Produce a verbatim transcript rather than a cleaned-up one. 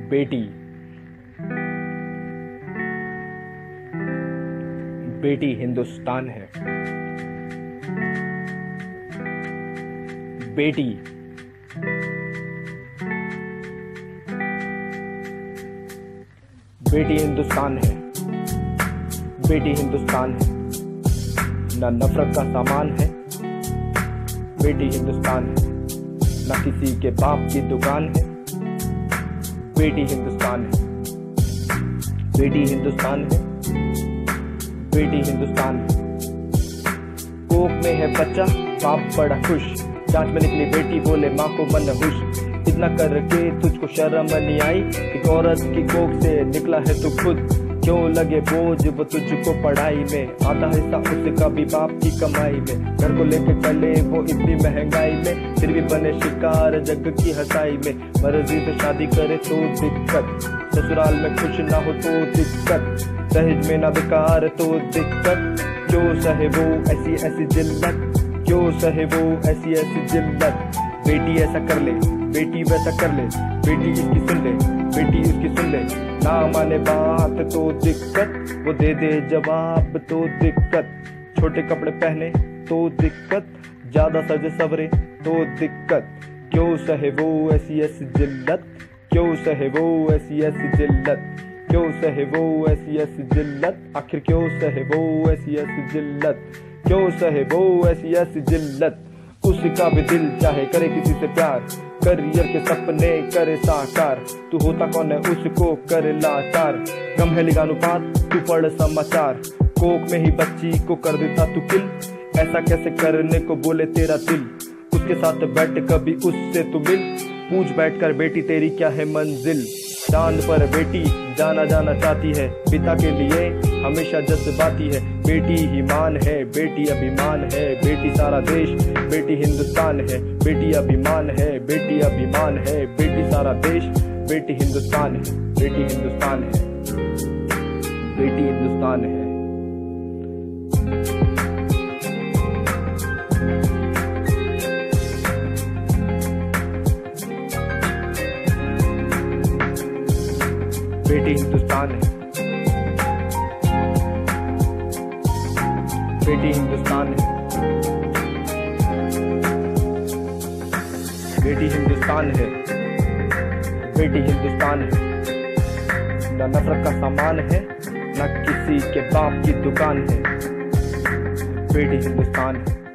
बेटी बेटी हिंदुस्तान है। बेटी बेटी हिंदुस्तान है। बेटी हिंदुस्तान है, न नफरत का सामान है। बेटी हिंदुस्तान है, न किसी के बाप की दुकान है। बेटी हिंदुस्तान है। बेटी हिंदुस्तान है। बेटी हिंदुस्तान है। कोख में है बच्चा, बाप बड़ा खुश। जांच में निकली बेटी, बोले माँ को मन हुश। इतना करके तुझको शर्म नहीं आई, एक औरत की कोख से निकला है तू खुद। क्यों लगे बोझ वो तुझको पढ़ाई में, आधा हिस्सा उसका भी बाप की कमाई में। घर को लेके चले वो इतनी महंगाई में, फिर भी बने शिकार जग की हंसाई में। मर्जी से शादी करे तो दिक्कत, ससुराल में खुश ना हो तो दिक्कत। दहेज में ना बेकार तो दिक्कत। क्यों सहे वो ऐसी ऐसी जिल्लत, क्यों सहे वो ऐसी ऐसी जिल्लत। बेटी ऐसा कर ले, बेटी वैसा कर ले, बेटी इसकी सुन ले, बेटी उसकी सुन ले। ना माने बात तो दिक्कत, वो दे दे जवाब तो दिक्कत। छोटे कपड़े पहने तो दिक्कत, ज्यादा सजे सवरे तो दिक्कत। क्यों सहे वो ऐसी ऐसी जिल्लत, क्यों सहे वो ऐसी ऐसी जिल्लत, क्यों सहे वो ऐसी ऐसी जिल्लत। आखिर क्यों सहे वो ऐसी ऐसी जिल्लत, क्यों सहे वो ऐसी ऐसी जिल्लत। उसका भी दिल चाहे करे किसी से प्यार, करियर के सपने करे साकार। तू होता कौन है उसको करे लाचार, कम है लिंगानुपात तू पढ़ समाचार। कोख में ही बच्ची को कर देता तू किल, ऐसा कैसे करने को बोले तेरा दिल। उसके साथ बैठ कभी उससे तू मिल, पूछ बैठकर बेटी तेरी क्या है मंजिल। चांद पर बेटी जाना जाना चाहती है, पिता के लिए हमेशा जज्बाती है। बेटी ही मान है, बेटी अभिमान है, बेटी सारा देश, बेटी हिंदुस्तान है। बेटी अभिमान है, बेटी अभिमान है, बेटी सारा देश, बेटी हिंदुस्तान है। बेटी हिंदुस्तान है, बेटी हिंदुस्तान है। बेटी हिंदुस्तान है। बेटी हिंदुस्तान है। बेटी हिंदुस्तान है। बेटी हिंदुस्तान है, न नफरत का सामान है, न किसी के बाप की दुकान है। बेटी हिंदुस्तान है।